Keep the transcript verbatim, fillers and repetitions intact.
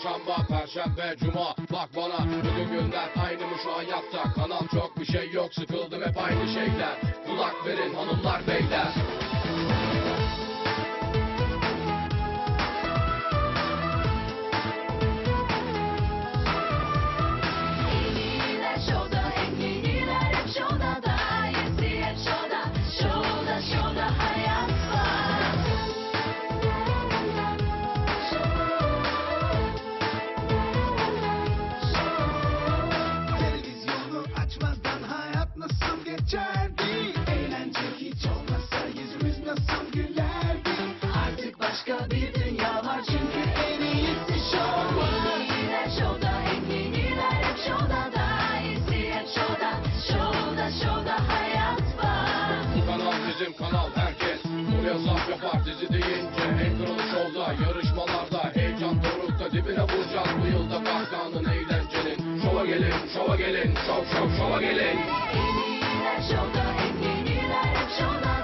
çarşamba, perşembe, cuma. Bak bana bugün günler aynı mı şu hayatta? Kanal çok bir şey yok, sıkıldım hep aynı şeyler. Kulak verin hanımlar beyler. Eğlence hiç olmasa yüzümüz nasıl gülerdi. Artık başka bir dünya var çünkü en iyisi şov var. Yeniler şovda, en yeniler hep şovda da iyisi hep şovda. Şovda şovda hayat var. Bu kanal bizim kanal, herkes buraya saf yapar dizi deyince. En kralı şovda, yarışmalarda, heyecan dorukta, dibine vuracağız bu yılda kahkahanın, eğlencenin. Şova gelin, şova gelin, şov şov şova gelin. Şovda, en yeniler hep şovda.